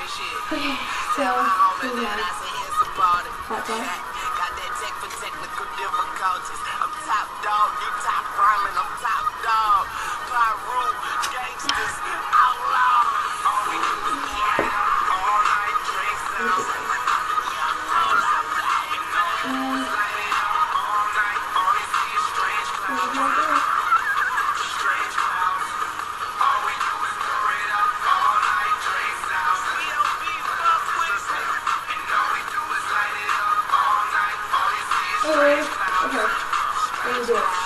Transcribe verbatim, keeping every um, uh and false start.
Okay, so who's that? Hot dog? Got that tech for technical difficulties. I'm top dog, you top rhyming, I'm top dog. Pyro, gangsters, outlaw. All we do is get all night, drink sounds. All out loud, you know it was light it up all night. All you see is strange clouds. Strange clouds. All we do is pour it up all night, drink sounds. We don't be fuck with it. And all we do is light it up all night. All you see is Okay, strange clouds. okay. Let me do it.